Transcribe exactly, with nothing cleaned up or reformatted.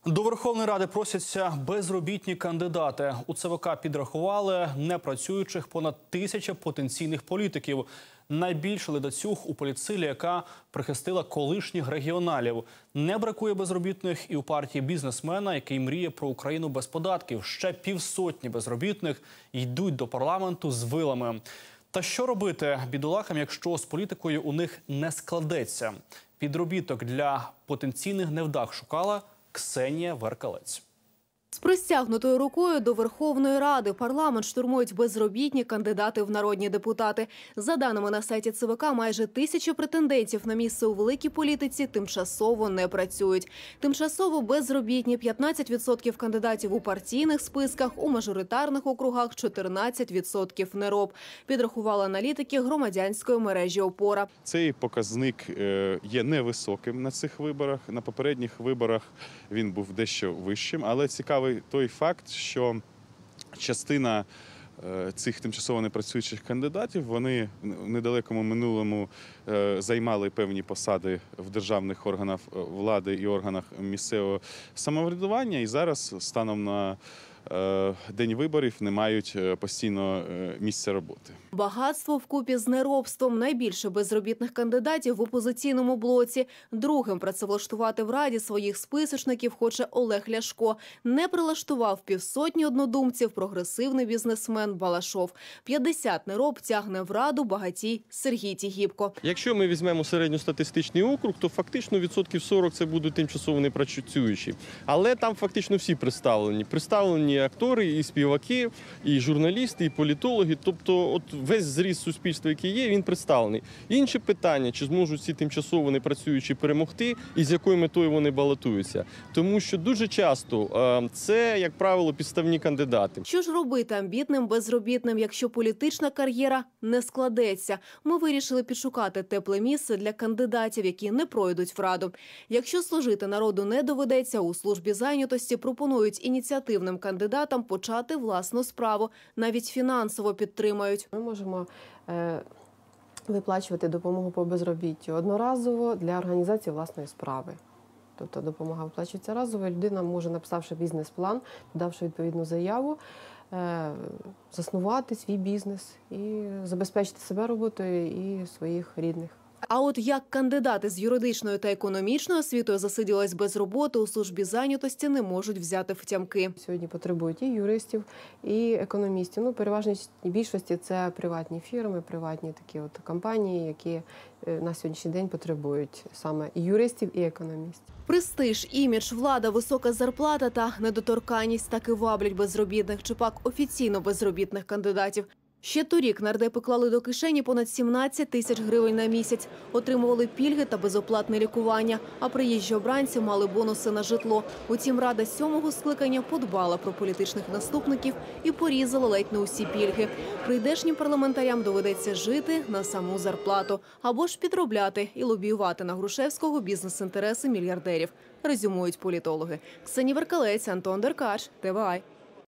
До Верховної Ради просяться безробітні кандидати. У ЦВК підрахували непрацюючих понад тисяча потенційних політиків. Найбільше ледацюг у політсилі, яка прихистила колишніх регіоналів. Не бракує безробітних і у партії бізнесмена, який мріє про Україну без податків. Ще півсотні безробітних йдуть до парламенту з вилами. Та що робити бідолахам, якщо з політикою у них не складеться? Підробіток для потенційних невдах шукала Ксенія Веркалець. З простягнутою рукою до Верховної Ради парламент штурмують безробітні кандидати в народні депутати. За даними на сайті ЦВК, майже тисяча претендентів на місце у великій політиці тимчасово не працюють. Тимчасово безробітні – п'ятнадцять відсотків кандидатів у партійних списках, у мажоритарних округах – чотирнадцять відсотків нероб. Підрахували аналітики громадянської мережі «Опора». Цей показник є невисоким на цих виборах. На попередніх виборах він був дещо вищим, але цікавий той факт, що частина цих тимчасово непрацюючих кандидатів, вони в недалекому минулому займали певні посади в державних органах влади і органах місцевого самоврядування, і зараз станом на день виборів не мають постійного місця роботи. Багатство вкупі з неробством. Найбільше безробітних кандидатів в опозиційному блоці. Другим працевлаштувати в Раді своїх списочників хоче Олег Ляшко. Не прилаштував півсотні однодумців прогресивний бізнесмен Балашов. п'ятдесят нероб тягне в Раду багатій Сергій Тігіпко. Якщо ми візьмемо середньостатистичний округ, то фактично відсотків сорок це будуть тимчасово непрацюючі. Але там фактично всі представлені. Представлені і актори, і співаки, і журналісти, і політологи. Тобто от весь зріст суспільства, який є, він представлений. Інше питання, чи зможуть ці тимчасово непрацюючі перемогти і з якою метою вони балотуються. Тому що дуже часто це, як правило, підставні кандидати. Що ж робити амбітним безробітним, якщо політична кар'єра не складеться? Ми вирішили підшукати тепле місце для кандидатів, які не пройдуть в Раду. Якщо служити народу не доведеться, у службі зайнятості пропонують ініціативним кандидатам почати власну справу. Навіть фінансово підтримають. Ми можемо е, виплачувати допомогу по безробіттю одноразово для організації власної справи. Тобто допомога виплачується разово, людина може, написавши бізнес-план, подавши відповідну заяву, е, заснувати свій бізнес і забезпечити себе роботою і своїх рідних. А от як кандидати з юридичною та економічною освітою засиділись без роботи, у службі зайнятості не можуть взяти втямки. Сьогодні потребують і юристів, і економістів. Ну, переважній більшості це приватні фірми, приватні такі от компанії, які на сьогоднішній день потребують саме і юристів, і економістів. Престиж, імідж, влада, висока зарплата та недоторканність таки ваблять безробітних чи пак офіційно безробітних кандидатів. Ще торік нардепи клали до кишені понад сімнадцять тисяч гривень на місяць, отримували пільги та безоплатне лікування, а приїжджі обранці мали бонуси на житло. Утім, Рада сьомого скликання подбала про політичних наступників і порізала ледь не усі пільги. Прийдешнім парламентарям доведеться жити на саму зарплату або ж підробляти і лобіювати на Грушевського бізнес-інтереси мільярдерів, резюмують політологи. Ксенія Веркалець, Антон Деркач, ТВА.